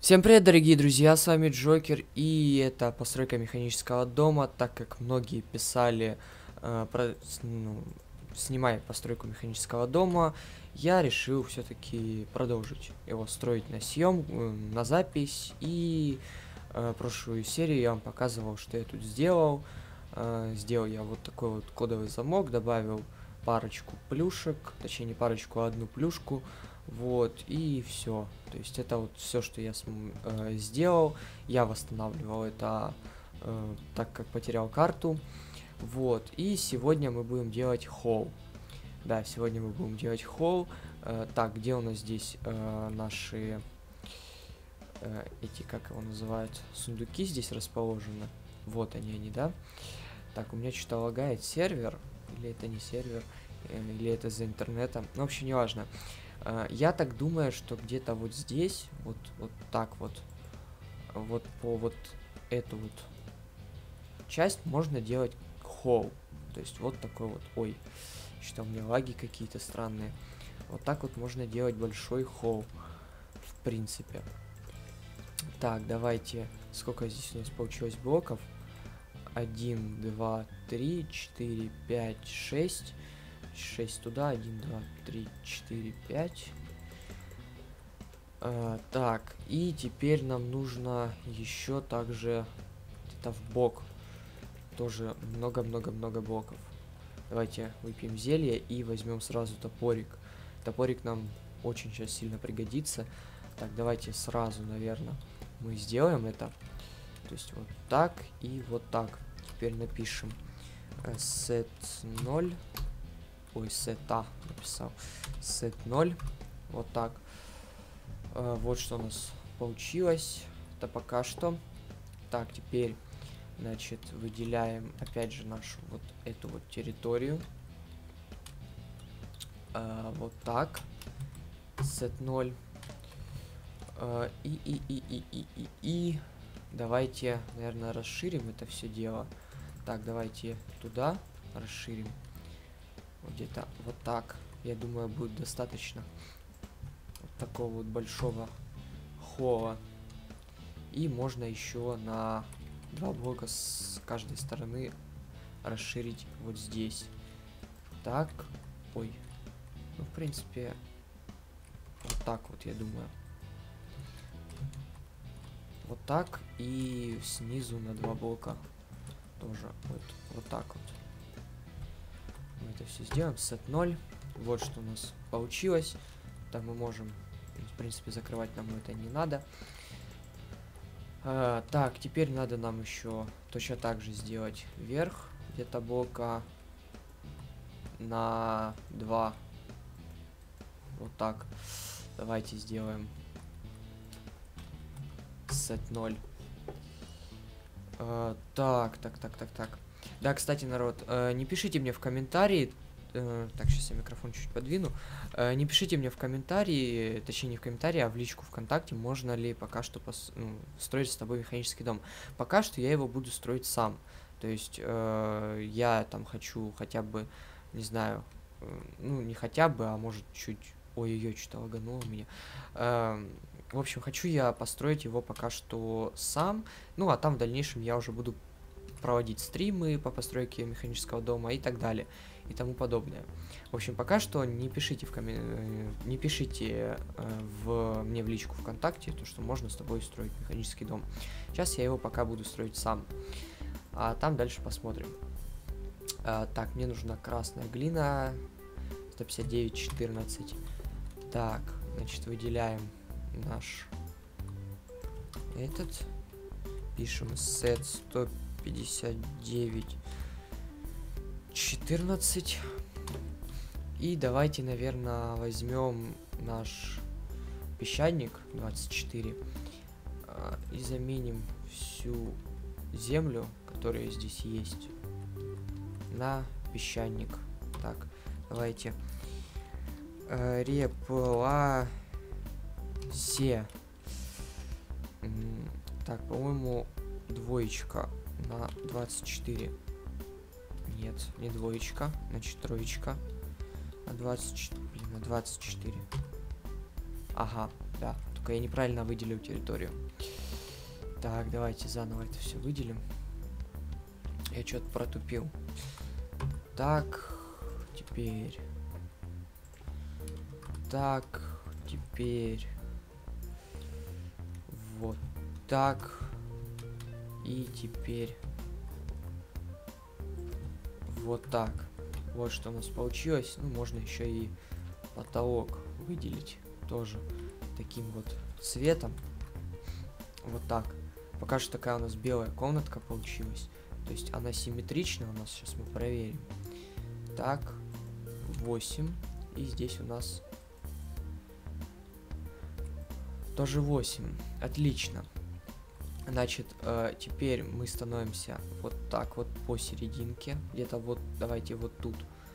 Всем привет, дорогие друзья, с вами Джокер, и это постройка механического дома. Так как многие писали, снимай постройку механического дома, я решил все-таки продолжить его строить на запись. И прошлую серию я вам показывал, что я тут сделал. Сделал я вот такой вот кодовый замок, добавил парочку плюшек, точнее не парочку, а одну плюшку. Вот, и все. То есть это вот все, что я сделал. Я восстанавливал это, так как потерял карту. Вот, и сегодня мы будем делать холл. Да, сегодня мы будем делать холл. Так, где у нас здесь наши, эти, как его называют, сундуки здесь расположены. Вот они, да? Так, у меня что-то лагает сервер. Или это не сервер, или это из-за интернета. Ну, вообще, неважно. Я так думаю, что где-то вот здесь, вот так вот по вот эту вот часть можно делать холл. То есть вот такой вот, ой, что у меня лаги какие-то странные. Вот так вот можно делать большой холл, в принципе. Так, давайте, сколько здесь у нас получилось блоков? 1, 2, 3, 4, 5, 6. 6 туда, 1, 2, 3, 4, 5. Так, и теперь нам нужно еще также где-то в бок тоже много-много-много блоков. Давайте выпьем зелье и возьмем сразу топорик. Топорик нам очень сейчас сильно пригодится. Так, давайте сразу, наверное, мы сделаем это. То есть вот так и вот так. Теперь напишем set 0. Ой, сета написал. Set 0. Вот так. Вот что у нас получилось. Это пока что. Так, теперь, значит, выделяем опять же нашу вот эту вот территорию. Вот так. Set 0. И давайте, наверное, расширим это все дело. Так, давайте туда расширим. Где-то вот так. Я думаю, будет достаточно вот такого вот большого холла. И можно еще на 2 блока с каждой стороны расширить вот здесь. Так. Ой. Ну, в принципе, вот так вот, я думаю. Вот так. И снизу на 2 блока тоже вот так вот. Мы это все сделаем. Set 0. Вот что у нас получилось. Там мы можем, в принципе, закрывать нам это не надо. Так, теперь надо нам еще точно так же сделать вверх. Где-то блока на 2. Вот так. Давайте сделаем Set 0. Так. Да, кстати, народ, не пишите мне в комментарии. Так, сейчас я микрофон чуть подвину. Не пишите мне в комментарии, точнее не в комментарии, а в личку ВКонтакте, можно ли пока что строить с тобой механический дом. Пока что я его буду строить сам. То есть я там хочу хотя бы, не знаю, ну не хотя бы, а может чуть... Ой-ой-ой, что-то лагануло меня. В общем, хочу я построить его пока что сам. Ну, а там в дальнейшем я уже буду проводить стримы по постройке механического дома и так далее. И тому подобное. В общем, пока что не пишите не пишите мне в личку ВКонтакте, то, что можно с тобой строить механический дом. Сейчас я его пока буду строить сам. А там дальше посмотрим. Так, мне нужна красная глина. 159,14. Так, значит, выделяем наш этот. Пишем set 159,14. И давайте, наверное, возьмем наш песчаник 24 и заменим всю землю, которая здесь есть, на песчаник. Так, давайте репласе. Так, по-моему, двоечка на 24. Нет, не двоечка, значит троечка на 24. Блин, на 24. Ага, да, только я неправильно выделил территорию. Так, давайте заново это все выделим. Я что-то протупил. Так, теперь. Так, теперь. Вот так. И теперь. Вот так. Вот что у нас получилось. Ну, можно еще и потолок выделить тоже таким вот цветом. Вот так. Пока что такая у нас белая комнатка получилась. То есть она симметрична у нас. Сейчас мы проверим. Так. 8. И здесь у нас тоже 8. Отлично. Значит, теперь мы становимся вот так вот посерединке. Где-то вот, давайте вот тут.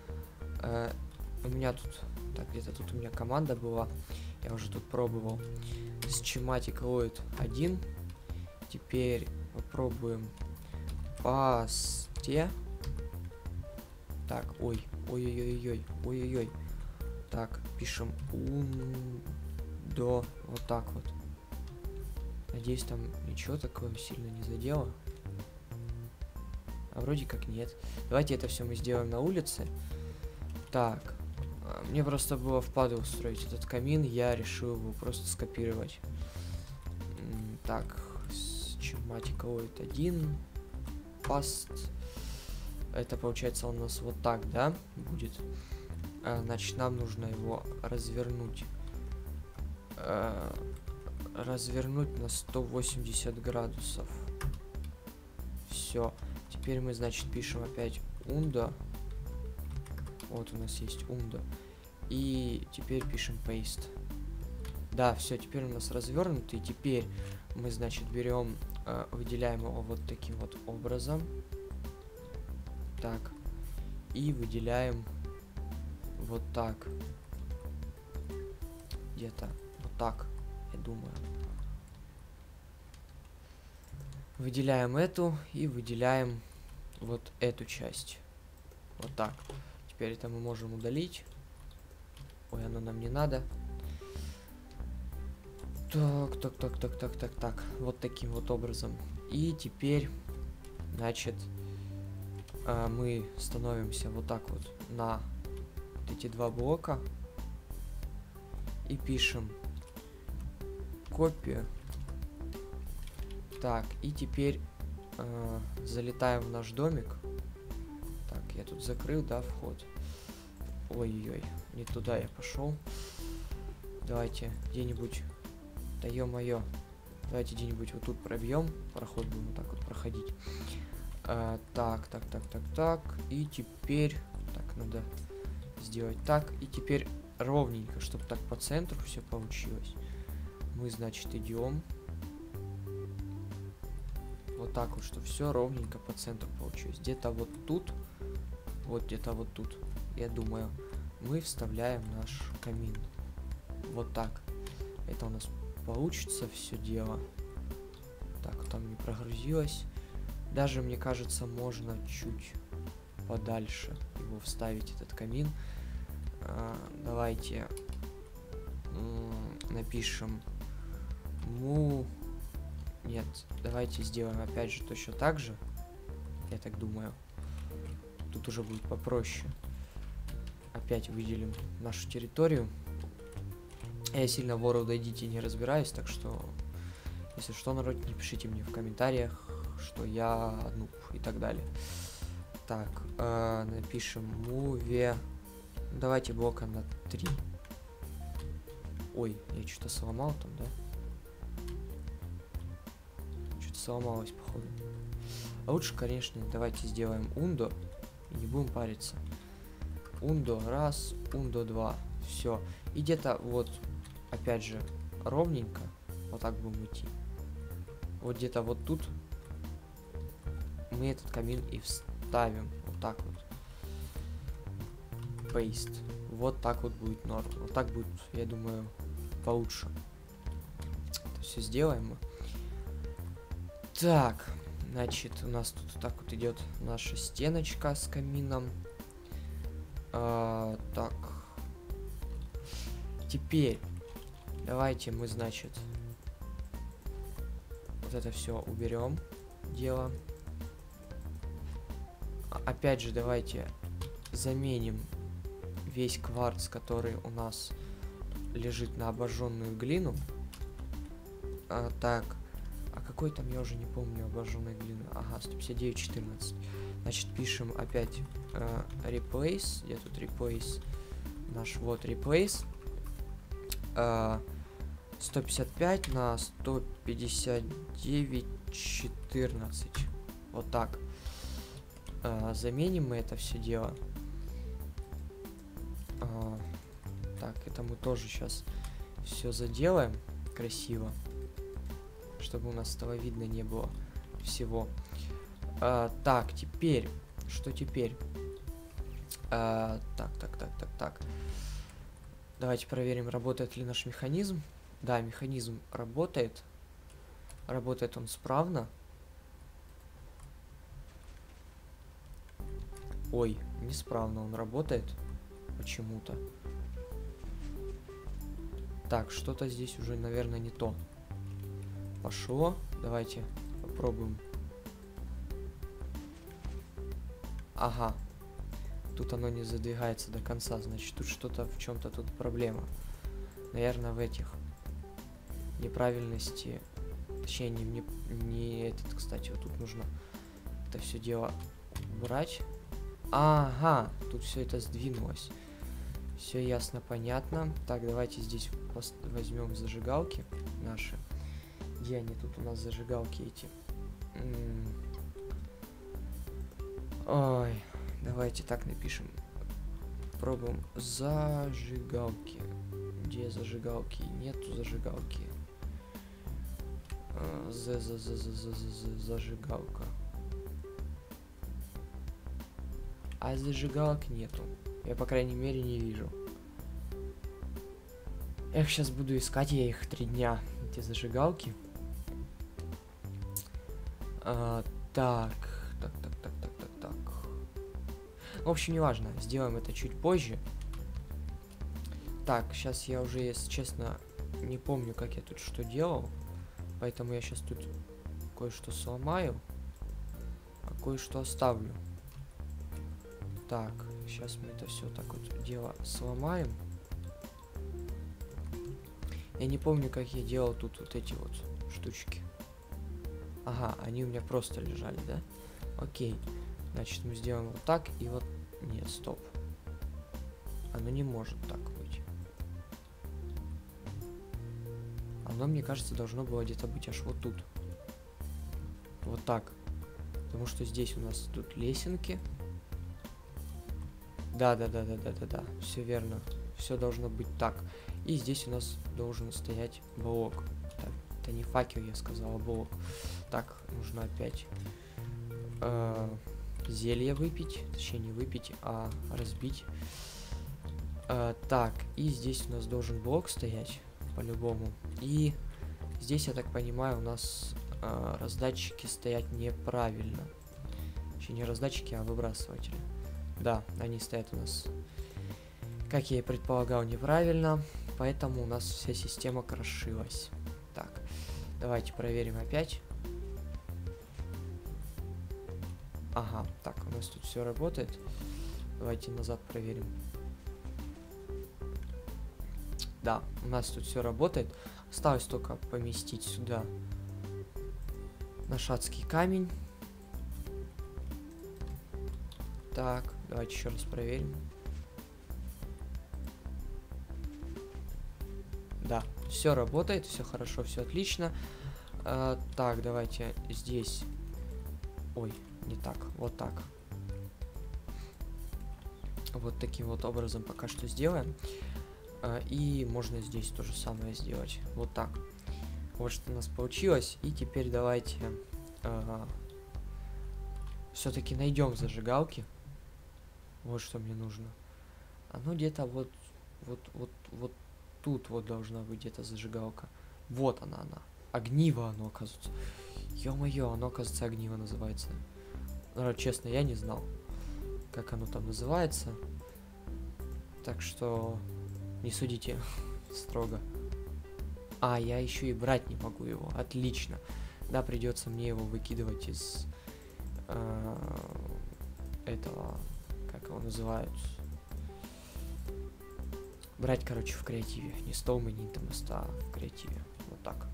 У меня тут, так, где-то тут у меня команда была. Я уже тут пробовал. Schematic Load 1. Теперь попробуем пасте. Так, ой-ой-ой-ой. Так, пишем до вот так вот. Надеюсь, там ничего такого сильно не задело. А вроде как нет. Давайте это все мы сделаем на улице. Так. Мне просто было впадло устроить этот камин. Я решил его просто скопировать. Так. Schematic Load 1. Past. Это получается у нас вот так, да? Будет. Значит, нам нужно его развернуть. Развернуть на 180 градусов. Все. Теперь мы, значит, пишем опять undo. Вот у нас есть undo. И теперь пишем paste. Да, все, теперь у нас развернутый. Теперь мы, значит, берем, выделяем его вот таким вот образом. Так. И выделяем вот так. Где-то вот так, я думаю. Выделяем эту и выделяем вот эту часть. Вот так. Теперь это мы можем удалить. Ой, оно нам не надо. Так. Вот таким вот образом. И теперь, значит, мы становимся вот так вот на вот эти два блока. И пишем копию. Так, и теперь залетаем в наш домик. Так, я тут закрыл, да, вход. Ой-ой-ой, не туда я пошел. Давайте где-нибудь... Да ё-моё. Давайте где-нибудь вот тут пробьем. Проход будем вот так вот проходить. Так. И теперь... Так, надо сделать так. И теперь ровненько, чтобы так по центру все получилось. Мы, значит, идем. Вот так вот, что все ровненько по центру получилось. Где-то вот тут, вот где-то вот тут, я думаю, мы вставляем наш камин. Вот так. Это у нас получится все дело. Так, там не прогрузилось. Даже, мне кажется, можно чуть подальше его вставить, этот камин. Давайте напишем Нет, давайте сделаем опять же точно так же. Я так думаю. Тут уже будет попроще. Опять выделим нашу территорию. Я сильно в World Edit не разбираюсь, так что, если что, народ, не пишите мне в комментариях, что я нуб и так далее. Так, напишем movie. Давайте блока на 3. Ой, я что-то сломал там, да? Что-то сломалось, походу. А лучше, конечно, давайте сделаем undo и не будем париться. Undo 1, undo 2. Все. И где-то вот, опять же, ровненько. Вот так будем идти. Вот где-то вот тут мы этот камин и вставим. Вот так вот. Paste. Вот так вот будет норм. Вот так будет, я думаю, получше. Это все сделаем мы. Так, значит, у нас тут так вот идет наша стеночка с камином. Так. Теперь Давайте мы, значит, вот это все уберем дело. Опять же, давайте заменим весь кварц, который у нас лежит на обожженную глину. Так, а какой там, я уже не помню, обожженной глины. Ага, 159.14. Значит, пишем опять replace. Где тут replace? Наш вот replace. 155 на 159.14. Вот так. Заменим мы это все дело. Так, это мы тоже сейчас все заделаем красиво, чтобы у нас этого видно не было всего. Так, теперь, что теперь? Так. Давайте проверим, работает ли наш механизм. Да, механизм работает. Работает он справно. Ой, несправно он работает. Почему-то. Так, что-то здесь уже, наверное, не то. Пошло. Давайте попробуем. Ага. Тут оно не задвигается до конца. Значит, тут что-то в чем-то тут проблема. Наверное, в этих неправильности. Точнее, не этот, кстати, вот тут нужно это все дело убрать. Ага, тут все это сдвинулось. Все ясно, понятно. Так, давайте здесь возьмем зажигалки наши. Где они тут у нас, зажигалки эти? Ой, давайте так напишем. Пробуем зажигалки. Где зажигалки? Нету зажигалки. Зажигалка. А зажигалок нету. Я, по крайней мере, не вижу. Эх, сейчас буду искать я их 3 дня. Эти зажигалки. Так. В общем, неважно. Сделаем это чуть позже. Так, сейчас я уже, если честно, не помню, как я тут что делал. Поэтому я сейчас тут кое-что сломаю. А кое-что оставлю. Так, сейчас мы это все так вот дело сломаем. Я не помню, как я делал тут вот эти вот штучки. Ага, они у меня просто лежали, да? Окей. Значит, мы сделаем вот так и вот... Нет, стоп. Оно не может так быть. Оно, мне кажется, должно было где-то быть аж вот тут. Вот так. Потому что здесь у нас тут лесенки. Да. Все верно. Все должно быть так. И здесь у нас должен стоять блок. Так, это не факел, я сказал, а блок. Так, нужно опять зелье выпить. Точнее, не выпить, а разбить. Так, и здесь у нас должен блок стоять, по-любому. И здесь, я так понимаю, у нас раздатчики стоят неправильно. Точнее, не раздатчики, а выбрасыватели. Да, они стоят у нас, как я и предполагал, неправильно. Поэтому у нас вся система крошилась. Так, давайте проверим опять. Ага, так, у нас тут все работает. Давайте назад проверим. Да, у нас тут все работает. Осталось только поместить сюда наш адский камень. Так, давайте еще раз проверим. Да, все работает, все хорошо, все отлично. Так, давайте здесь... Ой, не так, вот так. Вот таким вот образом пока что сделаем. И можно здесь то же самое сделать. Вот так. Вот что у нас получилось. И теперь давайте все-таки найдем зажигалки. Вот что мне нужно. Оно где-то вот тут вот должна быть где-то зажигалка. Вот она. Огниво оно, оказывается. Ё-моё, оно, оказывается, огниво называется. Народ, честно, я не знал, как оно там называется. Так что не судите строго. А, я еще и брать не могу его. Отлично. Да, придется мне его выкидывать из этого, как его называют. Брать, короче, в креативе. Не с Том и не Интомост, а в креативе. Вот так.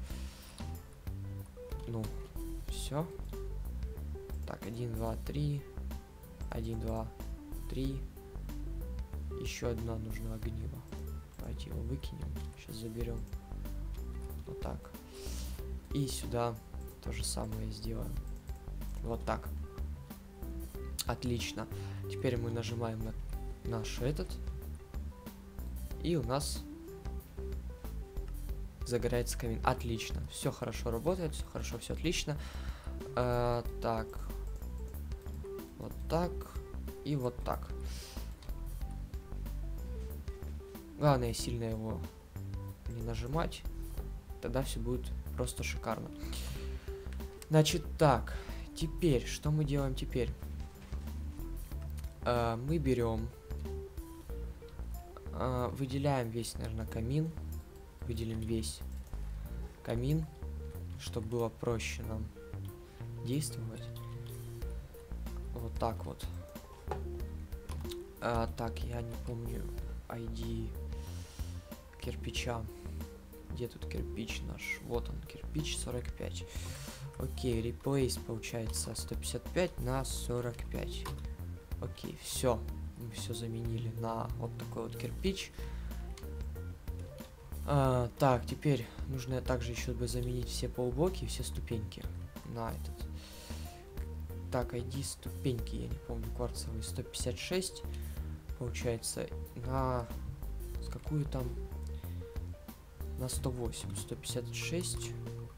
Ну, все. Так, 1, 2, 3. 1, 2, 3. Еще одна нужна огниво. Давайте его выкинем. Сейчас заберем. Вот так. И сюда то же самое сделаем. Вот так. Отлично. Теперь мы нажимаем на наш этот. И у нас загорается камин. Отлично. Все хорошо работает. Все хорошо, все отлично. Так. Вот так. И вот так. Главное сильно его не нажимать. Тогда все будет просто шикарно. Значит, так. Теперь, что мы делаем теперь? Мы берем, выделяем весь, наверное, камин. Выделим весь камин, чтобы было проще нам действовать. Вот так вот. Так, я не помню ID кирпича. Где тут кирпич наш? Вот он, кирпич 45. Окей, replace получается 155 на 45. Окей, все. Мы все заменили на вот такой вот кирпич. Так, теперь нужно также еще бы заменить все полублоки, все ступеньки на этот. Так, ID ступеньки, я не помню, кварцевые 156. Получается на... С какую там? На 108. 156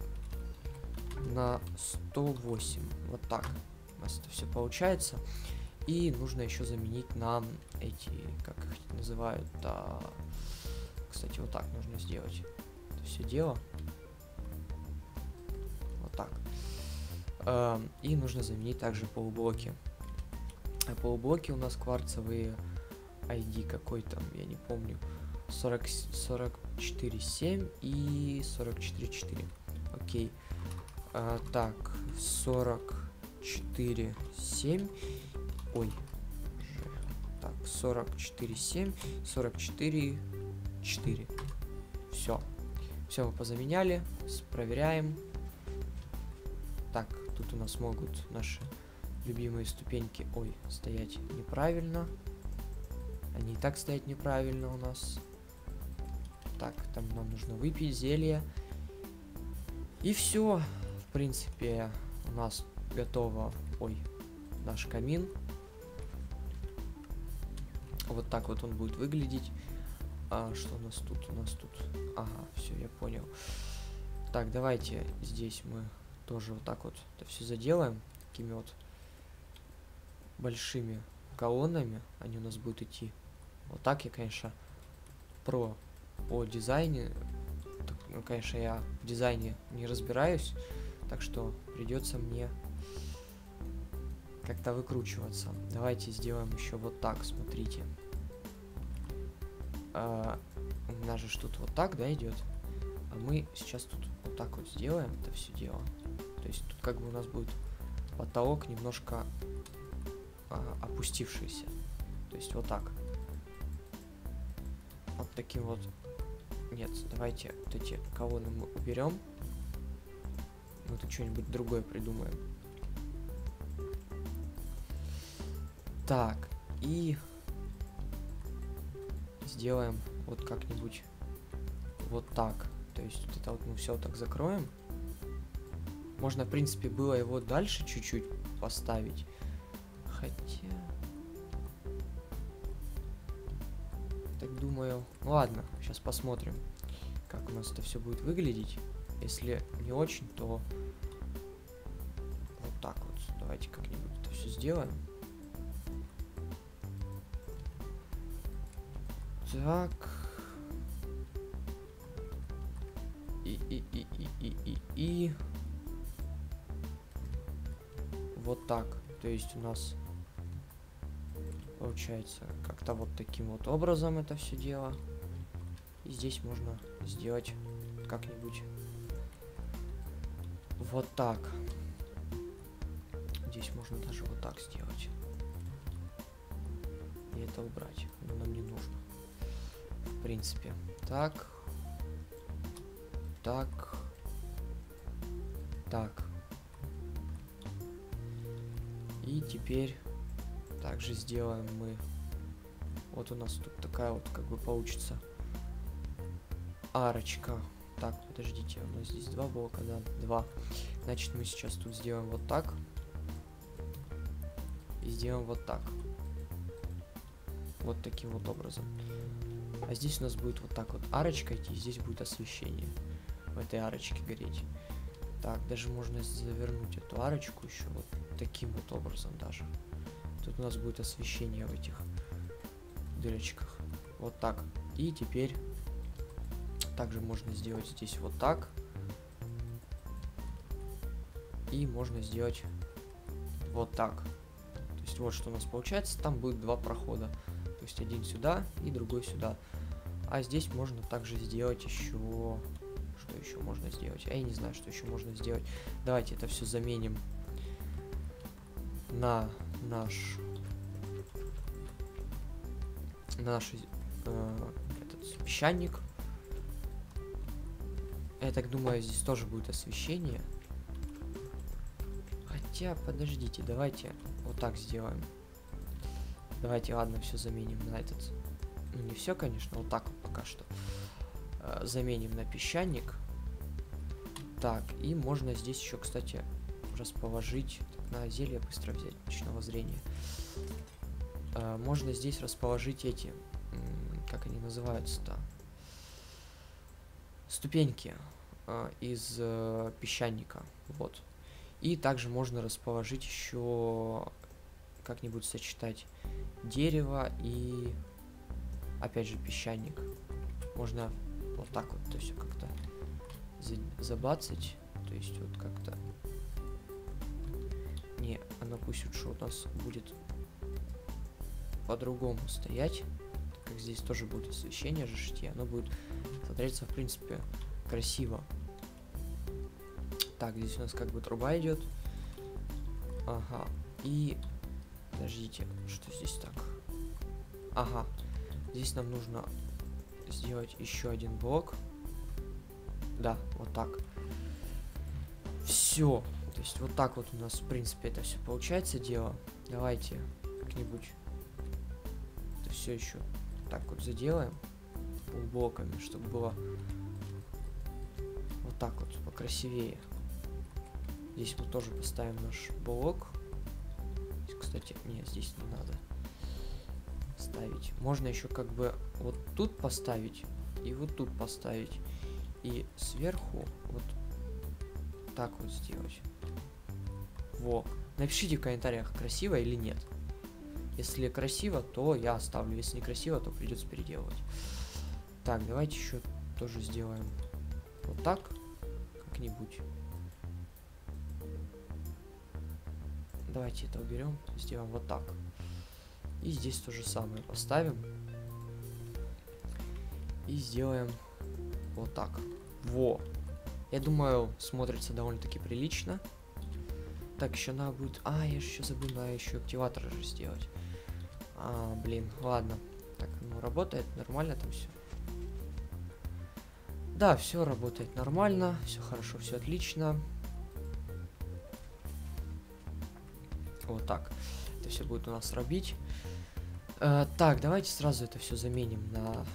на 108. Вот так у нас это все получается. И нужно еще заменить на эти, как их называют, кстати, вот так нужно сделать это все дело. Вот так. И нужно заменить также полублоки. А полублоки у нас кварцевые ID какой там, я не помню. 44.7 и 44.4. Окей. Так, 44.7. Ой. Так, 44.7, 44.4. Все. Все мы позаменяли. Проверяем. Так, тут у нас могут наши любимые ступеньки, стоять неправильно. Они и так стоят неправильно у нас. Так, там нам нужно выпить зелье. И все. В принципе, у нас готово, наш камин. Вот так вот он будет выглядеть. Что у нас тут? Ага, все, я понял. Так, давайте здесь мы тоже вот так вот это все заделаем. Такими вот большими колоннами. Они у нас будут идти. Вот так я, конечно, по дизайне. Ну, конечно, я в дизайне не разбираюсь. Так что придется мне как-то выкручиваться. Давайте сделаем еще вот так, смотрите. У нас же тут вот так, да, идет. А мы сейчас тут вот так вот сделаем это все дело. То есть тут как бы у нас будет потолок немножко опустившийся. То есть вот так. Вот таким вот. Нет, давайте вот эти колонны мы уберем. Мы тут что-нибудь другое придумаем. Так, и сделаем вот как-нибудь вот так. То есть вот это вот мы все так закроем. Можно, в принципе, было его дальше чуть-чуть поставить. Хотя... Так думаю... Ладно, сейчас посмотрим, как у нас это все будет выглядеть. Если не очень, то вот так вот. Давайте как-нибудь это все сделаем. Так. И вот так. То есть у нас получается как-то вот таким вот образом это все дело. И здесь можно сделать как-нибудь вот так. Здесь можно даже вот так сделать. И это убрать. Но нам не нужно. В принципе. Так. Так. Так. И теперь также сделаем мы. Вот у нас тут такая вот как бы получится арочка. Так, подождите, у нас здесь два блока, да, два. Значит, мы сейчас тут сделаем вот так. И сделаем вот так. Вот таким вот образом. А здесь у нас будет вот так вот арочка идти, и здесь будет освещение. В этой арочке гореть. Так, даже можно завернуть эту арочку еще вот таким вот образом даже. Тут у нас будет освещение в этих дырочках. Вот так. И теперь также можно сделать здесь вот так. И можно сделать вот так. То есть вот что у нас получается. Там будет два прохода. То есть один сюда и другой сюда. А здесь можно также сделать еще... Что еще можно сделать? Я не знаю, что еще можно сделать. Давайте это все заменим на наш этот песчаник. Я так думаю, здесь тоже будет освещение. Хотя, подождите, давайте вот так сделаем. Давайте, ладно, все заменим на этот. Ну, не все, конечно, вот так вот пока что. Заменим на песчаник. Так, и можно здесь еще, кстати, расположить. Так, на зелье быстро взять ночного зрения. Можно здесь расположить эти, как они называются-то, ступеньки из песчаника. Вот. И также можно расположить еще, как-нибудь сочетать дерево и, опять же, песчаник. Можно вот так вот то все как-то забацать. То есть вот как-то... Не, оно пусть лучше у нас будет по-другому стоять. Как здесь тоже будет освещение же, и оно будет смотреться, в принципе, красиво. Так, здесь у нас как бы труба идет. Ага. И... Подождите, что здесь так? Ага. Здесь нам нужно сделать еще один блок. Да, вот так. Все. То есть вот так вот у нас, в принципе, это все получается дело. Давайте как-нибудь это все еще так вот заделаем блоками, чтобы было вот так вот покрасивее. Здесь мы тоже поставим наш блок. Кстати, нет, здесь не надо ставить. Можно еще как бы вот тут поставить и вот тут поставить. И сверху вот так вот сделать. Во. Напишите в комментариях, красиво или нет. Если красиво, то я оставлю. Если не красиво, то придется переделывать. Так, давайте еще тоже сделаем вот так. Как-нибудь. Давайте это уберем. Сделаем вот так. И здесь то же самое поставим. И сделаем вот так. Во. Я думаю, смотрится довольно-таки прилично. Так, еще надо будет... А, я еще забыл, надо еще активатор же сделать. А, блин, ладно. Так, ну работает нормально там все. Да, все работает нормально. Все хорошо, все отлично. Вот так. Это все будет у нас рабить. Так, давайте сразу это все заменим на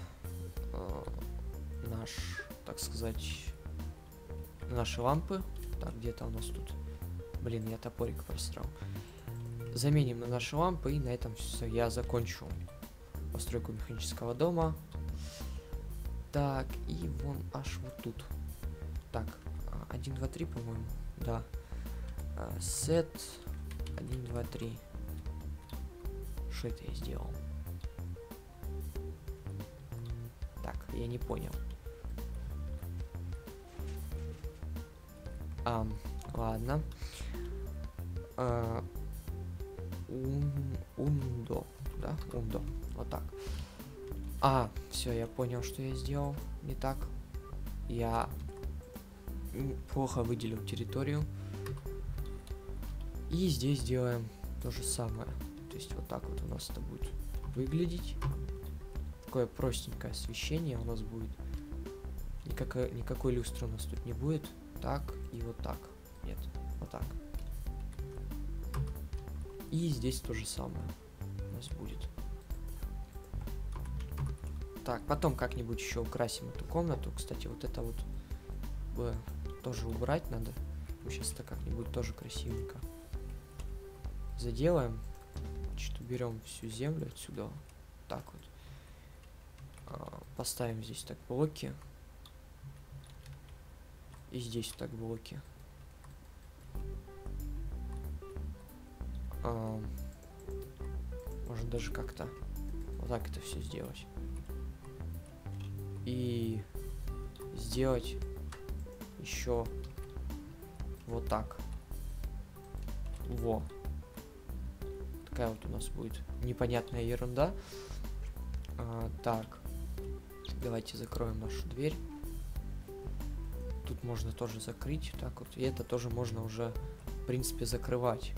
наш, так сказать, на наши лампы. Так, где-то у нас тут... Блин, я топорик просрал. Заменим на наши лампы, и на этом все. Я закончу постройку механического дома. Так, и вон аж вот тут. Так, 1, 2, 3, по-моему. Да. Сет 1, 2, 3. Что это я сделал? Так, я не понял. Ладно. Ундо. Да, ундо. Вот так. Все, я понял, что я сделал не так. я плохо выделил территорию. И здесь делаем то же самое. То есть вот так вот у нас это будет выглядеть. Такое простенькое освещение у нас будет. Никакой люстры у нас тут не будет. Так и вот так. Нет, вот так. И здесь то же самое у нас будет. Так, потом как-нибудь еще украсим эту комнату. Кстати, вот это вот тоже убрать надо. Мы сейчас это как-нибудь тоже красивенько заделаем. Значит, уберем всю землю отсюда. Так вот. Поставим здесь так блоки. И здесь так блоки. Можно даже как-то вот так это все сделать. И сделать еще вот так. Во. Такая вот у нас будет непонятная ерунда. Так. Давайте закроем нашу дверь. Тут можно тоже закрыть. Так вот. И это тоже можно уже, в принципе, закрывать.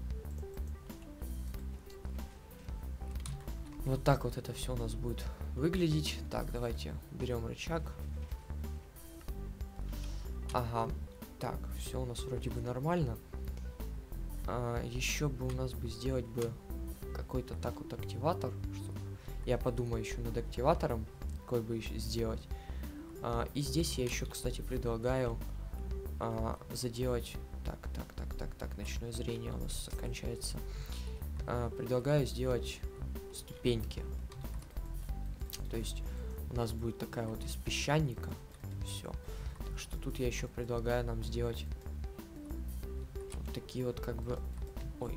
Вот так вот это все у нас будет выглядеть. Так, давайте берем рычаг. Ага. Так, все у нас вроде бы нормально. Еще бы у нас бы сделать бы какой-то так вот активатор. Чтобы... Я подумаю еще над активатором, какой бы еще сделать. И здесь я еще, кстати, предлагаю заделать... Так, ночное зрение у нас кончается. Предлагаю сделать ступеньки. То есть у нас будет такая вот из песчаника. Все. Так что тут я еще предлагаю нам сделать вот такие вот как бы... Ой.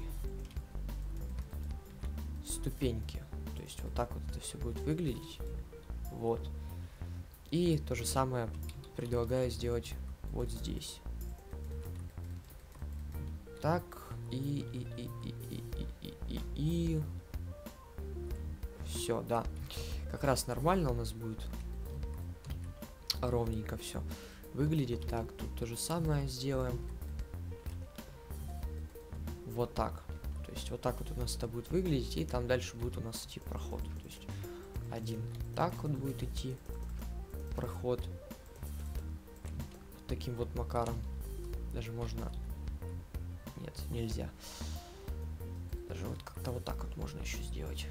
Ступеньки. То есть вот так вот это все будет выглядеть. Вот. И то же самое предлагаю сделать вот здесь. Так. И все, да. Как раз нормально у нас будет. Ровненько все выглядит. Так, тут то же самое сделаем. Вот так. То есть вот так вот у нас это будет выглядеть. И там дальше будет у нас идти проход. То есть один так вот будет идти проход. Вот таким вот макаром. Даже можно... Нет, нельзя. Даже вот как-то вот так вот можно еще сделать.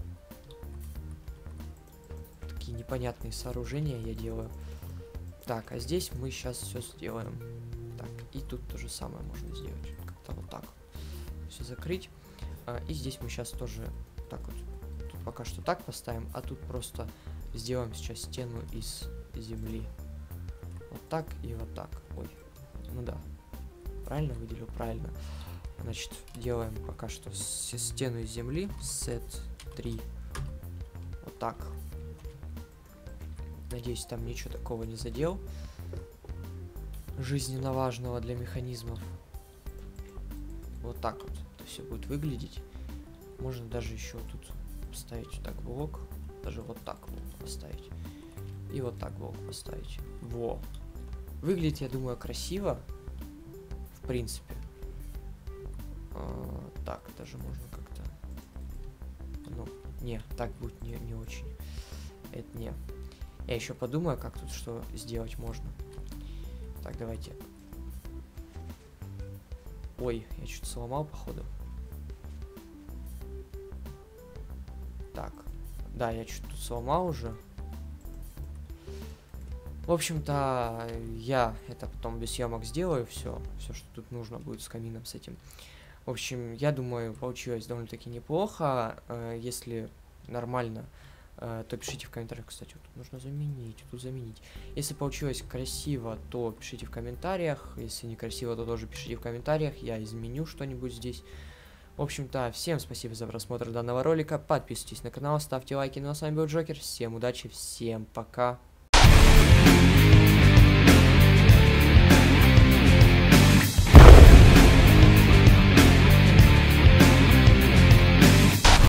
Такие непонятные сооружения я делаю. Так, а здесь мы сейчас все сделаем. Так, и тут то же самое можно сделать. Как-то вот так. Все закрыть. И здесь мы сейчас тоже так вот. Тут пока что так поставим, а тут просто сделаем сейчас стену из земли. Вот так и вот так. Ой, ну да. Правильно выделил? Правильно. Значит, делаем пока что стену из земли. Set 3. Вот так. Надеюсь, там ничего такого не задел. Жизненно важного для механизмов. Вот так вот это все будет выглядеть. Можно даже еще тут поставить вот так блок. Даже вот так блок поставить. И вот так блок поставить. Во. Выглядит, я думаю, красиво. В принципе. Так, даже можно как-то... Ну, не, так будет не очень. Это не. Я еще подумаю, как тут что сделать можно. Так, давайте. Ой, я что-то сломал, походу. Так. Да, я что-то тут сломал уже. В общем-то, я это потом без съемок сделаю. Все, что тут нужно будет с камином, с этим. В общем, я думаю, получилось довольно-таки неплохо. Если нормально, то пишите в комментариях. Кстати, вот тут нужно заменить. Если получилось красиво, то пишите в комментариях. Если некрасиво, то тоже пишите в комментариях. Я изменю что-нибудь здесь. В общем-то, всем спасибо за просмотр данного ролика. Подписывайтесь на канал, ставьте лайки. Ну а с вами был Джокер. Всем удачи, всем пока.